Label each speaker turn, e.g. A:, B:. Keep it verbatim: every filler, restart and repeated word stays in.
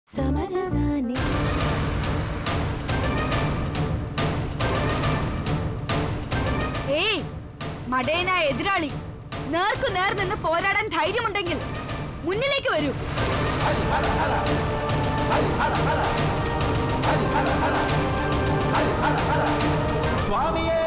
A: ഏയ് മടയനായ എതിരാളി, നേർക്കു നേർ നിന്ന് പോരാടാൻ ധൈര്യമുണ്ടെങ്കിൽ മുന്നിലേക്ക് വരൂ.
B: സ്വാമിയേ